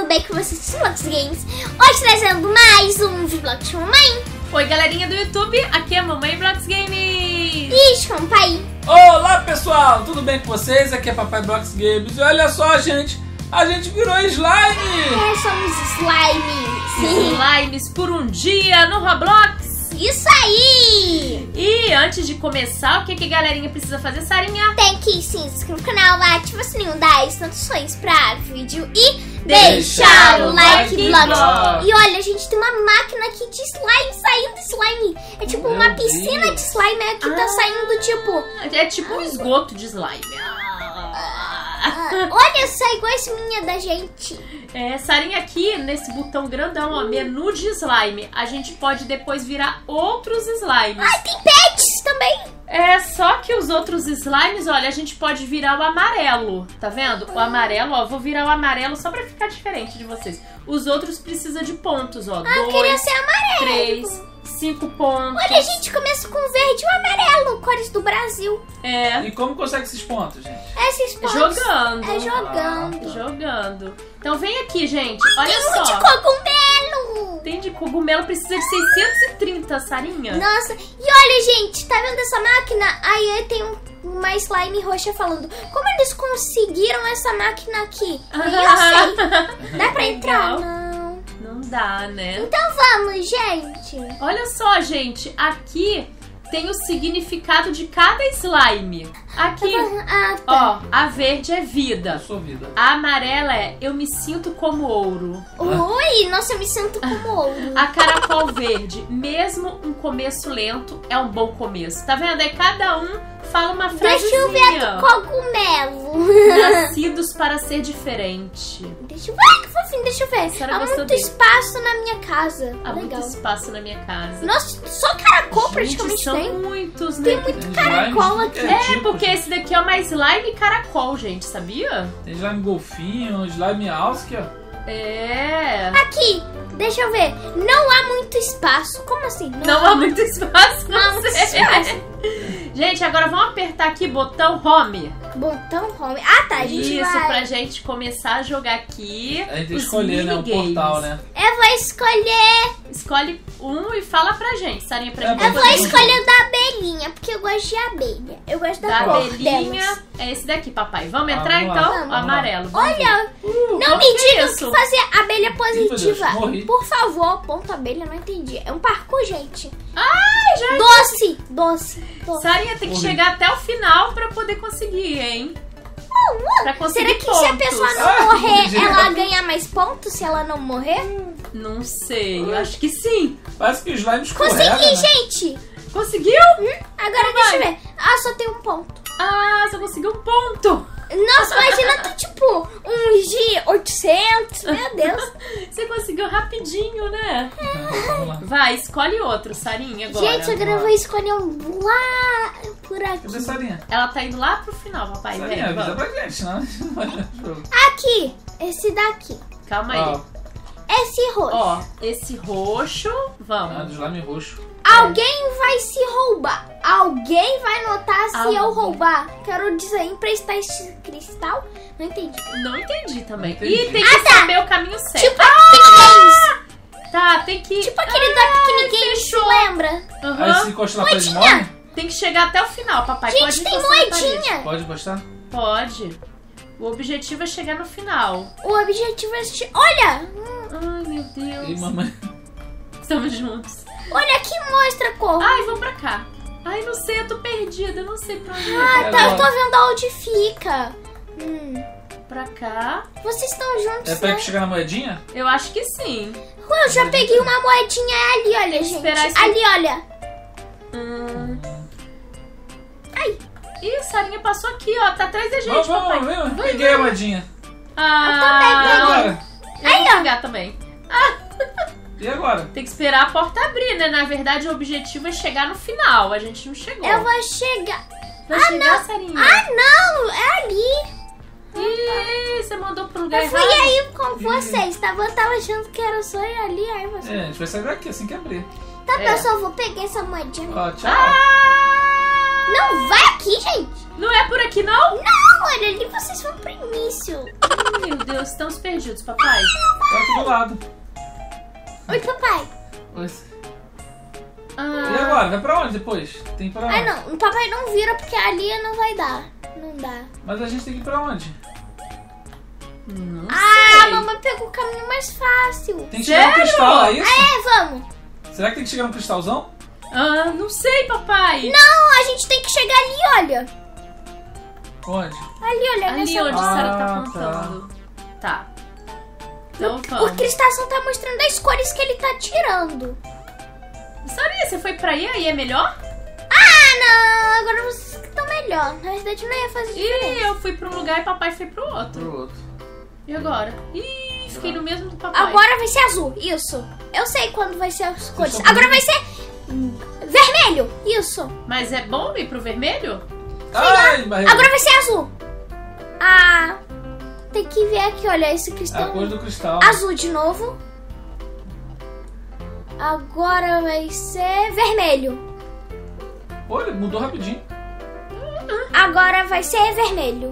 bem com vocês, Vlogs Games? Hoje trazendo mais um Vlogs com Mamãe. Oi, galerinha do YouTube, aqui é a Mamãe Vlogs Games. E com o pai. Olá, pessoal, tudo bem com vocês? Aqui é Papai Vlogs Games. E olha só, gente, a gente virou slime. É, somos slimes. Slimes por um dia no Roblox. Isso aí! E antes de começar, o que a galerinha precisa fazer, Sarinha? Tem que se inscrever no canal, ativa o sininho das notificações pra vídeo e deixar o like, vlogs. E olha, gente, tem uma máquina aqui de slime, saindo slime. É tipo uma piscina de slime aqui, tá saindo tipo... É tipo um esgoto de slime. Olha só, igual esse minha da gente. É, Sarinha, aqui nesse botão grandão, ó, menu de slime, a gente pode depois virar outros slimes. Ah, tem pets também. É, só que os outros slimes, olha, a gente pode virar o amarelo, tá vendo? O amarelo, ó, vou virar o amarelo só pra ficar diferente de vocês. Os outros precisam de pontos, ó, 2, queria ser amarelo. 3, 5 pontos. Olha, a gente começa com verde e o amarelo, cores do Brasil. É. E como consegue esses pontos, gente? Esses pontos. Jogando. É jogando. Jogando. Então vem aqui, gente, olha tem só. Tem de cogumelo. Tem de cogumelo, precisa de 630, Sarinha. Nossa, e olha, gente, tá vendo essa máquina? Aí tem uma slime roxa falando, como eles conseguiram essa máquina aqui? E eu sei. Dá pra entrar? Não. Não dá, né? Então vamos, gente. Olha só, gente, aqui tem o significado de cada slime. Aqui, ó, a verde é vida. Eu sou vida. A amarela é eu me sinto como ouro. Ui, nossa, eu me sinto como ouro. A caracol verde, mesmo um começo lento é um bom começo. Tá vendo? Aí cada um fala uma frasezinha. Deixa eu ver do cogumelo. Nascidos para ser diferente. Deixa eu ver. Ai, que fofinho, deixa eu ver. Será Há gostou muito dele? espaço na minha casa. Há Legal. muito espaço na minha casa. Nossa, só caracol praticamente Gente, são tem. muitos, né? Tem muito caracol aqui. É, porque esse daqui é uma slime caracol, gente, sabia? Tem slime golfinho, slime alce aqui, ó. É. Aqui, deixa eu ver. Não há muito espaço. Como assim? Não há muito espaço, Não há não muito sei. espaço. Gente, agora vamos apertar aqui botão home. Botão home. Ah, tá, a gente Isso, vai... pra gente começar a jogar aqui. A gente tem que os escolher, né, o minigames. portal, né? Eu vou escolher... Escolhe um e fala pra gente, Sarinha, pra gente. Eu vou escolher o da abelhinha, porque eu gosto de abelha. Eu gosto da Da cor abelhinha delas. é esse daqui, papai. Vamos entrar vamos lá. então? Vamos O amarelo. Vamos ver. Olha, não qual me que é digam isso? que fazer abelha Meu Deus, positiva. morri. Por favor, ponto abelha, não entendi. É um parkour, gente. Ai, já. Doce, doce, doce. Sarinha tem que Morri. chegar até o final pra poder conseguir, hein? Pra conseguir Será que pontos. se a pessoa não Ah, morrer, entendi. ela ganha mais pontos se ela não morrer? Não sei, eu acho que sim. Parece que o slime escorrega, Consegui, né? gente! Conseguiu? Agora Então deixa eu vai. ver. Ah, só tem um ponto. Ah, só conseguiu um ponto. Nossa, imagina tu, tipo, uns de 800. Meu Deus. Você conseguiu rapidinho, né? Vamos lá. Vai, escolhe outro, Sarinha, agora. Gente, agora eu vou escolher um lá por aqui. Cadê a Sarinha? Ela tá indo lá pro final, papai. Sarinha, Vem, avisa vamos. pra gente, né? Jogo. Aqui, esse daqui. Calma aí. Ó, Esse roxo. Ó, esse roxo, ah, vamos. do slime roxo. Alguém vai se roubar. Alguém vai notar se Alguém. eu roubar. Quero dizer, emprestar esse cristal? Não entendi. Não entendi também. Não entendi. E tem que tá. saber o caminho certo. Tipo aquele Tá, tem que... Tipo aquele da Pequeno Games, se lembra? Aham. Aí se encostar na parede Moedinha. morre? Tem que chegar até o final, papai. Gente, Pode tem encostar na parede. moedinha. Pode encostar? Pode. O objetivo é chegar no final. O objetivo é assistir. Olha! Ai, meu E Deus. mamãe... Estamos juntos. Olha aqui, mostra a cor. Ai, vou pra cá. Ai, não sei, eu tô perdida. Eu não sei pra onde ir. Ah, tá, eu tô vendo aonde fica. Pra cá. Vocês estão juntos, É pra né? que chegar na moedinha? Eu acho que sim. Eu já peguei uma moedinha ali, olha, gente. Esperar esse- Ali, olha. Ai. Ih, Sarinha passou aqui, ó. Tá atrás da gente, Vamos, papai. vamos, vamos. Peguei a moedinha. Ah, E agora? eu Aí, vou ó. pegar também. E agora? Tem que esperar a porta abrir, né? Na verdade, o objetivo é chegar no final. A gente não chegou. Eu vou chegar. Vai chegar, Sarinha? Ah, não! É ali. Ih, você mandou pro lugar Eu fui errado. aí com vocês. Eu tava achando que era só ir ali, aí você... É, a gente vai sair daqui assim que abrir. Tá, É. pessoal, vou pegar essa moedinha. Ó, tchau. Ah! Não, vai aqui, gente. Não é por aqui, não? Não, olha ali, vocês vão pro início. Meu Deus, estamos perdidos, papai. Tá aqui do lado. Oi, papai. Oi. E agora? Vai pra onde depois? Tem pra onde? Ah, não, o papai não vira porque ali não vai dar. Não dá. Mas a gente tem que ir pra onde? Não Ah, a sei. mamãe pegou o caminho mais fácil. Tem que chegar no Sério? cristal, é isso? Vamos. Será que tem que chegar no cristalzão? Não sei, papai. Não, a gente tem que chegar ali, olha. Onde? Ali, olha. Ali nessa... onde a Sarah tá Ah, apontando. Tá. Então O vamos. cristalzão tá mostrando as cores que ele tá tirando. Saria, você foi pra aí é melhor? Ah, não. Agora vocês que estão melhor. Na verdade, não ia fazer diferença. Ih, eu fui pra um lugar e papai foi pro outro. Pro outro. E agora? Ih, fiquei no mesmo do papai. Agora vai ser azul. Isso. Eu sei quando vai ser as cores. estão Agora vai ser vermelho. Isso. Mas é bom ir pro vermelho? Ai, barriga. Agora vai ser azul. Ah, tem que ver aqui, olha, esse É a cristal. cor do cristal. Azul de novo. Agora vai ser vermelho. Olha, mudou rapidinho. Agora vai ser vermelho.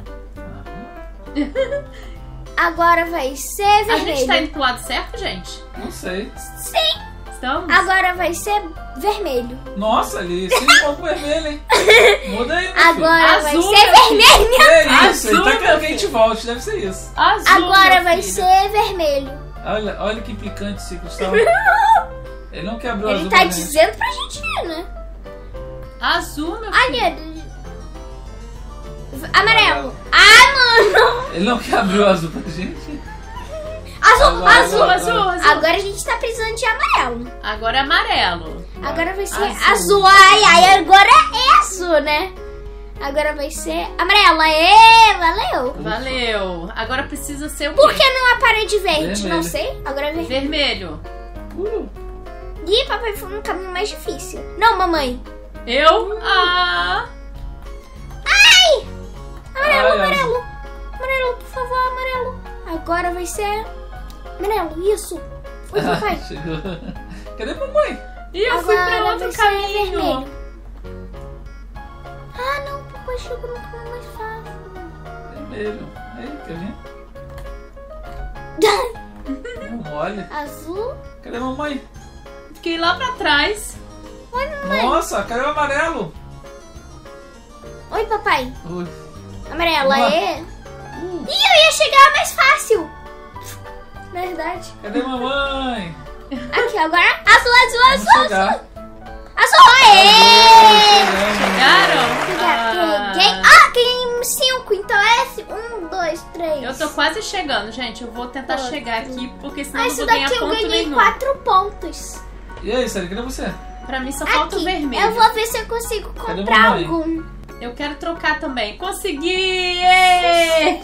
Agora vai ser A vermelho. gente tá indo pro lado certo, gente? Não sei. Sim. Estamos? Agora vai ser vermelho. Nossa, ali, sim, um pouco vermelho, hein? Muda aí, meu Agora vai Azul, ser meu filho. vermelho. filho. É isso, Azul, ele tá meu querendo que a filho. gente volte, deve ser isso. Azul, Agora meu vai filho. ser vermelho. Olha que picante esse cristal. Ele não quer abrir o Ele azul tá pra gente. dizendo pra gente ir, né? Azul, meu filho. Ali. Amarelo. Ah, mano. Ele não quer abrir o azul pra gente. Azul, Agora, azul. Azul. Agora a gente tá precisando de amarelo. Agora é amarelo. Agora vai ser Azul. azul. Ai, agora é azul, né? Agora vai ser amarelo. Aê, valeu. Valeu. Agora precisa ser o quê? Por que não a parede verde? Vermelho. Não sei. Agora é vermelho. Vermelho. Ih, papai foi um caminho mais difícil. Não, mamãe. Eu? Amarelo, Ai, amarelo. Amarelo, por favor, amarelo. Agora vai ser amarelo. Isso. Foi, papai. Chegou. Cadê a mamãe? E eu fui pra Agora outro vai ser caminho. vermelho. Ah, não, papai chegou no caminho mais fácil. Vermelho. Aí, quer ver? Não, olha. Azul. Cadê a mamãe? Fiquei lá pra trás. Nossa, cadê o amarelo? Oi, papai. Ui. Amarelo, Uma. aê. Ih, eu ia chegar mais fácil. Na verdade. Cadê a mamãe? Aqui, agora azul, azul, Vamos azul, chegar. azul. Azul, aê. Chegaram? Peguei. Ah, tem 5, então é 1, 2, 3. Eu tô quase chegando, gente. Eu vou tentar Quatro. chegar aqui, porque senão Ah, eu não isso vou ganhar daqui eu ponto ganhei nenhum. 4 pontos. E aí, Sally, cadê você? Pra mim só falta o Aqui, vermelho. eu vou ver se eu consigo Cadê a comprar mamãe? algum. Eu quero trocar também. Consegui! Ê!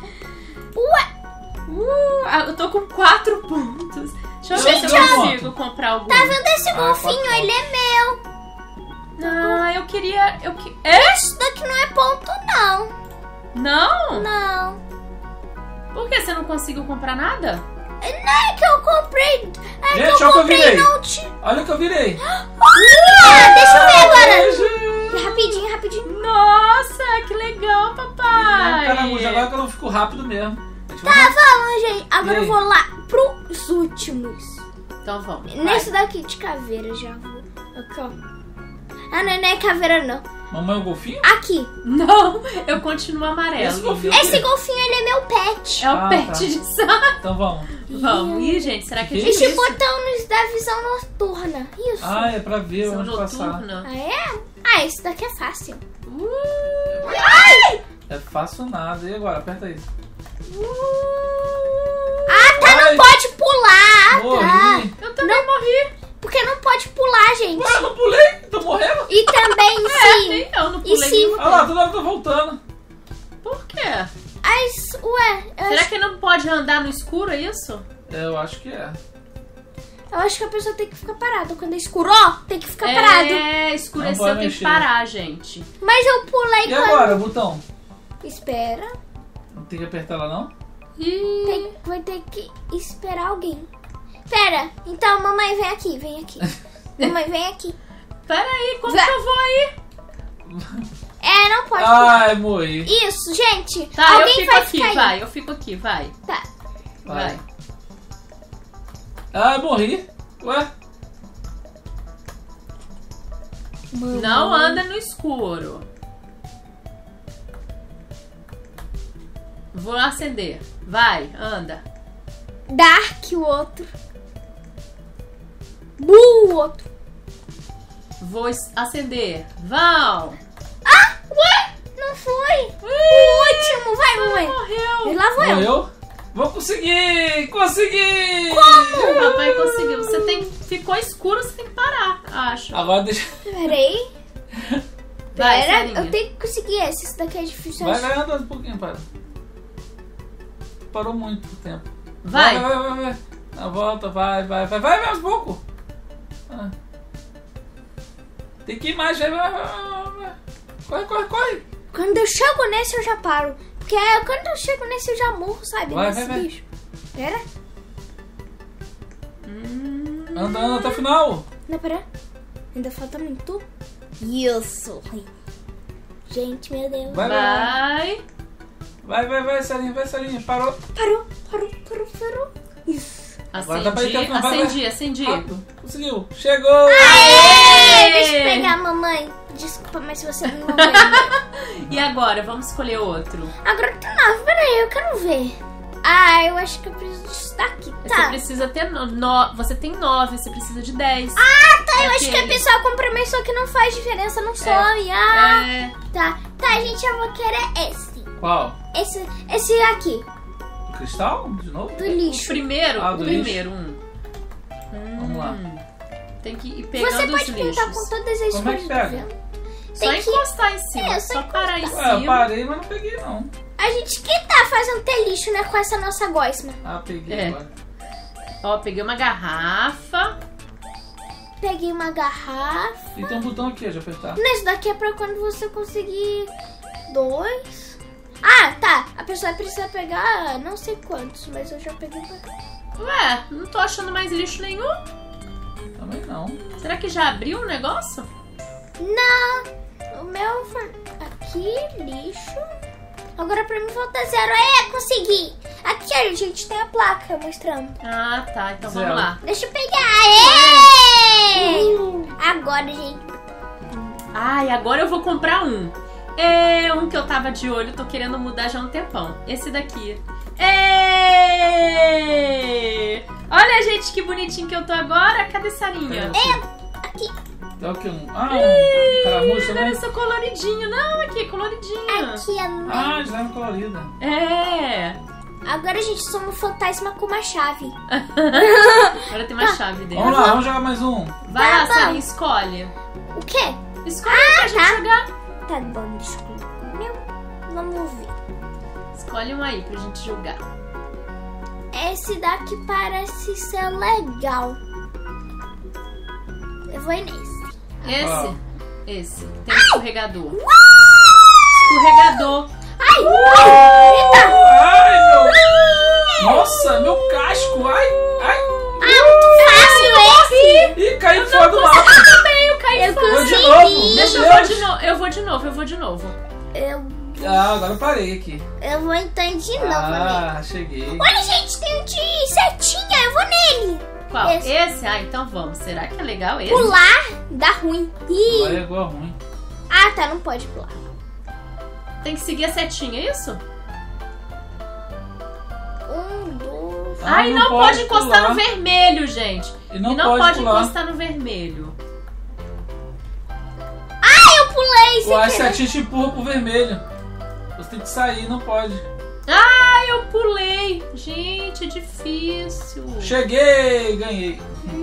Eu tô com 4 pontos. Deixa eu ver se eu Tchau. consigo comprar algum. Tá vendo esse golfinho? 4 Ele é meu. Ah, eu queria... É? Isso daqui não é ponto, não. Não? Não. Por que você não conseguiu comprar nada? Não é que eu comprei. É Gente, que olha o que eu eu comprei virei. não te... Olha o que eu virei. Deixa eu ver agora. Beijo. Rapidinho, rapidinho. Nossa, que legal, papai! Caramuja, agora que eu não fico rápido mesmo. A gente Tá, vai- vamos, gente. Agora E aí? eu vou lá pros últimos. Então vamos. vai. Nesse daqui de caveira já vou. Aqui, ó. Ah, não é caveira, não. Mamãe é o golfinho? Aqui. Não, eu continuo amarelo. Esse golfinho Esse golfinho, ele é meu pet. É o Ah, pet tá. de Sara. Então vamos. Vamos. Ih, gente, será que é Que Esse difícil? botão nos dá visão noturna. Isso. Ah, é pra ver Visão onde passar. noturna. Ah, é? Ah, esse daqui é fácil. É fácil nada. E agora? Aperta aí. Ah, tá, Ai. não pode pular. Ah, tá. Morri. Eu também morri. Porque não pode pular, gente. Ué, eu não pulei? Tô morrendo? E também se... Nem eu não E pulei se... nenhuma. Olha lá, toda hora eu tô voltando. Por quê? Ué, Será que não pode andar no escuro, é isso? É, eu acho que é. eu acho que a pessoa tem que ficar parada. Quando é escuro, ó, tem que ficar parado. É, Não escureceu, pode tem que mexer. parar, gente. Mas eu pulei E quando... agora, o botão? Espera. Não tem que apertar lá, não? Ih, Vai ter que esperar alguém. Pera, então mamãe vem aqui, vem aqui. Mamãe vem aqui. peraí, como Vai. que eu vou aí? É, não pode pular. Ai, morri. Isso, gente. Tá, alguém eu fico vai aqui, ficar aí. vai. Eu fico aqui, vai. Tá. Vai. Ah, morri. Ué? Não anda no escuro. Vou acender. Vai, anda. Dark, o outro. Bull, o outro. Vou acender. Vão. Ah, ué? Não foi. O último, vai, mamãe. E Morreu. lá vou eu. Morreu? Vou conseguir! Consegui! Como? O papai conseguiu. Você tem... Ficou escuro, você tem que parar, acho. Agora deixa... Peraí. Vai, Pera, Sarinha. eu tenho que conseguir esse. Esse daqui é difícil. Vai, acho. vai andando um pouquinho, para. Parou muito o tempo. Vai. Vai. Na volta, vai mais um pouco. Ah. Tem que ir mais, vai. Corre. Quando eu chego nesse, eu já paro. Porque quando eu chego nesse, eu já morro, sabe? Vai, nesse vai. bicho. Pera. Anda até o final. Não, pera. Ainda falta muito. Isso. Gente, meu Deus. Vai. Vai, Sarinha. Parou. Parou. Isso. Agora dá pra ir até o final. Vai. Acendi. Rápido. Conseguiu. Chegou. Aê! Deixa eu pegar, mamãe. Desculpa, mas se você não ver. E agora? Vamos escolher outro. Agora tem 9. Peraí, eu quero ver. Ah, eu acho que eu preciso disso daqui. Você Tá. precisa ter... Você tem 9, você precisa de 10. Ah, tá. Eu acho que a Aquele. pessoa compra mais, só que não faz diferença, não some. Ah, É... tá. Tá, gente, eu vou querer esse. Qual? Esse aqui. O cristal? De novo? Do O lixo. primeiro, Ah, o do primeiro, Vamos lá. Tem que ir pegando Você os pode lixos. pintar com todas as Como é cores que do pega? vento. Só Tem que... encostar em cima, É, só só parar em Ué, eu cima. parei, mas não peguei não. A gente que tá fazendo ter lixo, né, com essa nossa gosma. Ah, peguei É. agora. Ó, peguei uma garrafa. Peguei uma garrafa. E tem um botão aqui, ó, de apertar. Nesse daqui é pra quando você conseguir 2. Ah, tá. A pessoa precisa pegar não sei quantos, mas eu já peguei pra cá. Ué, não tô achando mais lixo nenhum. Também não. Será que já abriu o negócio? Não. O meu foi aqui, lixo. Agora pra mim falta 0. Consegui. Aqui a gente tem a placa mostrando. Ah, tá. Então Zero. vamos lá. Deixa eu pegar. Agora, gente. Ai, agora eu vou comprar um. É um que eu tava de olho, tô querendo mudar já há um tempão. Esse daqui. Olha, gente, que bonitinho que eu tô agora. Cadê Sarinha? Aqui. É o que? Um caramujo também? Deve ser coloridinho. Não, aqui, coloridinho. Aqui a minha. Ah, já é colorida. É. Agora, gente, somos um fantasma com uma chave. Agora tem uma chave dentro. Vamos lá, vamos jogar mais um. Vai lá, Tá bom. Sarinha, escolhe. O quê? Escolhe pra gente jogar. Tá bom, deixa eu... Meu, vamos ver. Escolhe um aí pra gente jogar. Esse daqui parece ser legal. Eu vou ir nesse. Esse. Tem um escorregador. Escorregador. Ai! Ai, meu... Nossa, meu casco. Ai. Muito fácil esse! Ih, caiu fora do mapa. Eu caí Eu fora. Vou de consegui! novo. Deixa Meu eu Deus. vou de novo. Ah, agora eu parei aqui. Eu vou então de novo, né? Ah, cheguei. Olha, gente, tem um de setinha. Eu vou nele. Qual? Esse. Esse? Ah, então vamos. Será que é legal esse? Pular dá ruim. Ih. Agora é igual ruim. Ah, tá. Não pode pular. Tem que seguir a setinha, é isso? 1, 2... Ah, Ai, não pode encostar pular. no vermelho, gente. E não, pode pular. encostar no vermelho. Eu pulei sem Ué, a querer. setinha te empurra pro vermelho. Você tem que sair, não pode. Ai, eu pulei. Gente, é difícil. Cheguei, ganhei.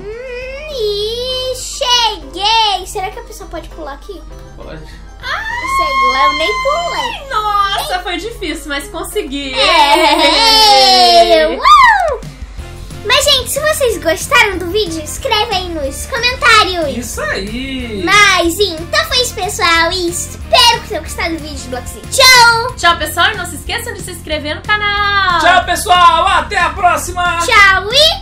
E cheguei. Será que a pessoa pode pular aqui? Pode. Sei lá, eu nem pulei. Nossa, foi difícil, mas consegui. Uau! Mas, gente, se vocês gostaram do vídeo, escreve aí nos comentários. Isso aí. Mas, então foi isso, pessoal. E espero que tenham gostado do vídeo de Blox. Tchau! Tchau, pessoal. E não se esqueçam de se inscrever no canal. Tchau, pessoal. Até a próxima. Tchau e...